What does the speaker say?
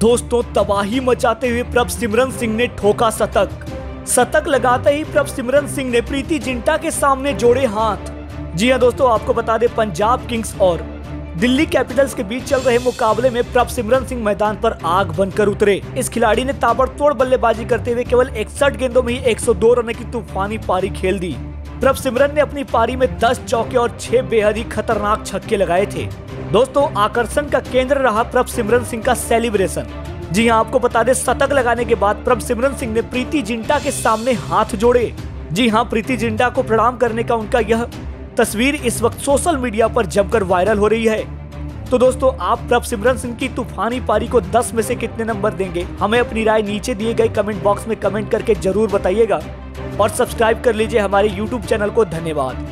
दोस्तों, तबाही मचाते हुए प्रभसिमरन सिंह ने ठोका शतक। शतक लगाते ही प्रभसिमरन सिंह ने प्रीति जिंटा के सामने जोड़े हाथ। जी हां दोस्तों, आपको बता दें, पंजाब किंग्स और दिल्ली कैपिटल्स के बीच चल रहे मुकाबले में प्रभसिमरन सिंह मैदान पर आग बनकर उतरे। इस खिलाड़ी ने ताबड़तोड़ बल्लेबाजी करते हुए केवल 61 गेंदों में ही 102 रन की तूफानी पारी खेल दी। प्रभसिमरन ने अपनी पारी में 10 चौके और 6 बेहद ही खतरनाक छक्के लगाए थे। दोस्तों, आकर्षण का केंद्र रहा प्रभसिमरन सिंह का सेलिब्रेशन। जी हां, आपको बता दें, शतक लगाने के बाद प्रभसिमरन सिंह ने प्रीति जिंटा के सामने हाथ जोड़े। जी हां, प्रीति जिंटा को प्रणाम करने का उनका यह तस्वीर इस वक्त सोशल मीडिया पर जमकर वायरल हो रही है। तो दोस्तों, आप प्रभसिमरन सिंह की तूफानी पारी को 10 में से कितने नंबर देंगे? हमें अपनी राय नीचे दिए गए कमेंट बॉक्स में कमेंट करके जरूर बताइएगा और सब्सक्राइब कर लीजिए हमारे YouTube चैनल को। धन्यवाद।